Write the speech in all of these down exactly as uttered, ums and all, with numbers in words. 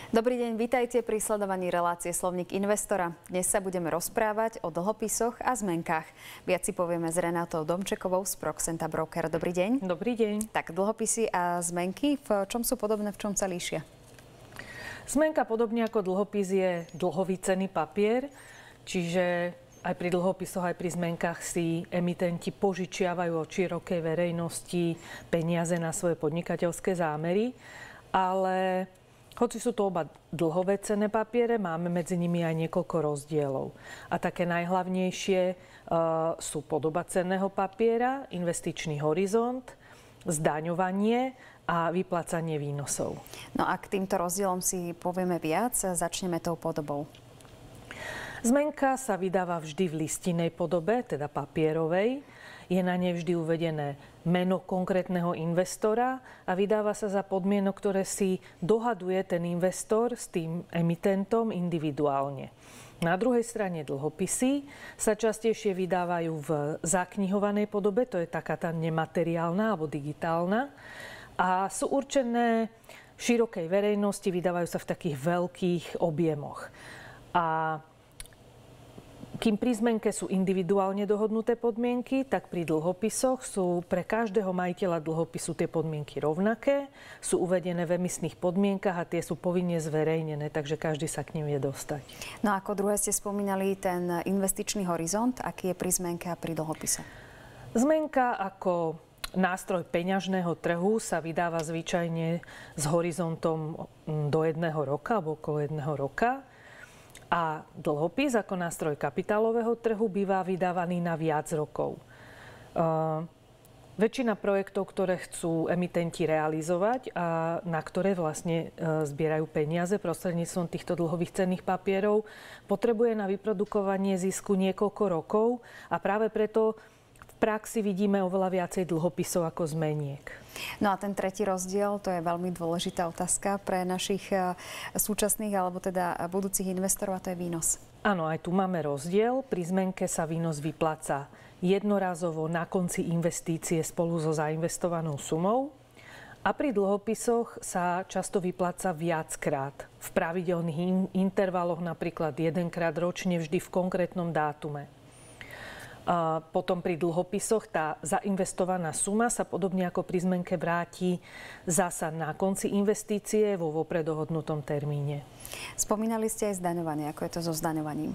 Dobrý deň, vítajte pri sledovaní relácie Slovník investora. Dnes sa budeme rozprávať o dlhopisoch a zmenkách. Viac si povieme s Renatou Domčekovou z Proxenta Broker. Dobrý deň. Dobrý deň. Tak dlhopisy a zmenky, v čom sú podobné, v čom sa líšia? Zmenka podobne ako dlhopis je dlhový cenný papier, čiže aj pri dlhopisoch, aj pri zmenkách si emitenti požičiavajú od širokej verejnosti peniaze na svoje podnikateľské zámery, ale hoci sú to oba dlhové cenné papiere, máme medzi nimi aj niekoľko rozdielov. A také najhlavnejšie uh, sú podoba cenného papiera, investičný horizont, zdaňovanie a vyplácanie výnosov. No a k týmto rozdielom si povieme viac. Začneme tou podobou. Zmenka sa vydáva vždy v listinnej podobe, teda papierovej. Je na nej vždy uvedené meno konkrétneho investora a vydáva sa za podmienok, ktoré si dohaduje ten investor s tým emitentom individuálne. Na druhej strane dlhopisy sa častejšie vydávajú v zaknihovanej podobe, to je taká tá nemateriálna alebo digitálna, a sú určené širokej verejnosti, vydávajú sa v takých veľkých objemoch. A kým pri zmenke sú individuálne dohodnuté podmienky, tak pri dlhopisoch sú pre každého majiteľa dlhopisu tie podmienky rovnaké, sú uvedené v emisných podmienkach a tie sú povinne zverejnené, takže každý sa k nim vie dostať. No a ako druhé ste spomínali ten investičný horizont, aký je pri zmenke a pri dlhopise? Zmenka ako nástroj peňažného trhu sa vydáva zvyčajne s horizontom do jedného roka alebo okolo jedného roka. A dlhopis ako nástroj kapitálového trhu býva vydávaný na viac rokov. Uh, väčšina projektov, ktoré chcú emitenti realizovať a na ktoré vlastne uh, zbierajú peniaze prostredníctvom týchto dlhových cenných papierov, potrebuje na vyprodukovanie zisku niekoľko rokov a práve preto v praxi vidíme oveľa viacej dlhopisov ako zmeniek. No a ten tretí rozdiel, to je veľmi dôležitá otázka pre našich súčasných alebo teda budúcich investorov, a to je výnos. Áno, aj tu máme rozdiel. Pri zmenke sa výnos vypláca jednorazovo na konci investície spolu so zainvestovanou sumou a pri dlhopisoch sa často vypláca viackrát v pravidelných intervaloch, napríklad jedenkrát ročne, vždy v konkrétnom dátume. A potom pri dlhopisoch tá zainvestovaná suma sa podobne ako pri zmenke vráti zasa na konci investície vo vopred dohodnutom termíne. Spomínali ste aj zdaňovanie. Ako je to so zdaňovaním?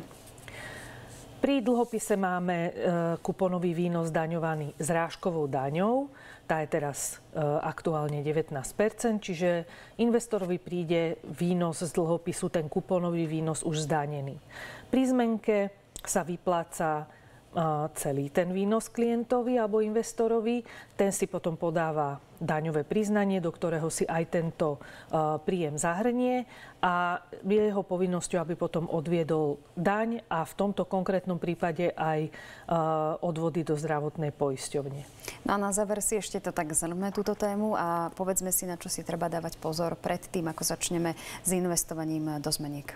Pri dlhopise máme e, kuponový výnos zdaňovaný zrážkovou daňou. Tá je teraz e, aktuálne devätnásť percent, čiže investorovi príde výnos z dlhopisu, ten kuponový výnos už zdanený. Pri zmenke sa vypláca celý ten výnos klientovi alebo investorovi. Ten si potom podáva daňové priznanie, do ktorého si aj tento príjem zahrnie a je jeho povinnosťou, aby potom odviedol daň a v tomto konkrétnom prípade aj odvody do zdravotnej poisťovne. No a na záver si ešte to tak zhrňme túto tému a povedzme si, na čo si treba dávať pozor pred tým, ako začneme s investovaním do zmeniek.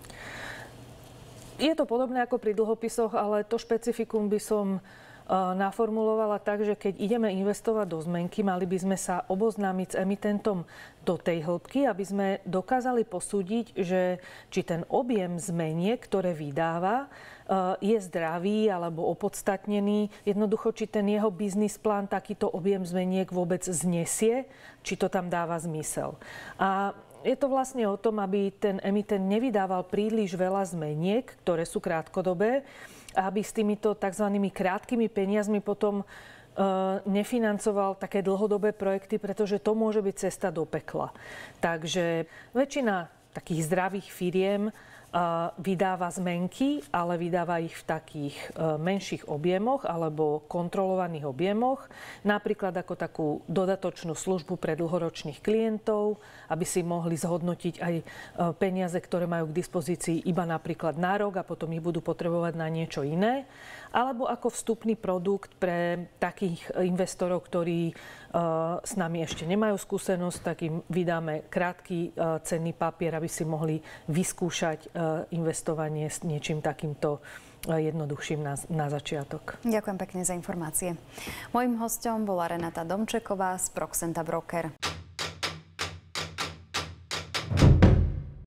Je to podobné ako pri dlhopisoch, ale to špecifikum by som naformulovala tak, že keď ideme investovať do zmenky, mali by sme sa oboznámiť s emitentom do tej hĺbky, aby sme dokázali posúdiť, že či ten objem zmeniek, ktoré vydáva, je zdravý alebo opodstatnený. Jednoducho, či ten jeho biznis plán takýto objem zmeniek vôbec znesie, či to tam dáva zmysel. A je to vlastne o tom, aby ten emitent nevydával príliš veľa zmeniek, ktoré sú krátkodobé, a aby s týmito tzv. Krátkými peniazmi potom e, nefinancoval také dlhodobé projekty, pretože to môže byť cesta do pekla. Takže väčšina takých zdravých firiem vydáva zmenky, ale vydáva ich v takých menších objemoch alebo kontrolovaných objemoch, napríklad ako takú dodatočnú službu pre dlhoročných klientov, aby si mohli zhodnotiť aj peniaze, ktoré majú k dispozícii iba napríklad na rok a potom ich budú potrebovať na niečo iné, alebo ako vstupný produkt pre takých investorov, ktorí s nami ešte nemajú skúsenosť, tak im vydáme krátky cenný papier, aby si mohli vyskúšať investovanie s niečím takýmto jednoduchším na, na začiatok. Ďakujem pekne za informácie. Mojím hosťom bola Renata Domčeková z Proxenta Broker.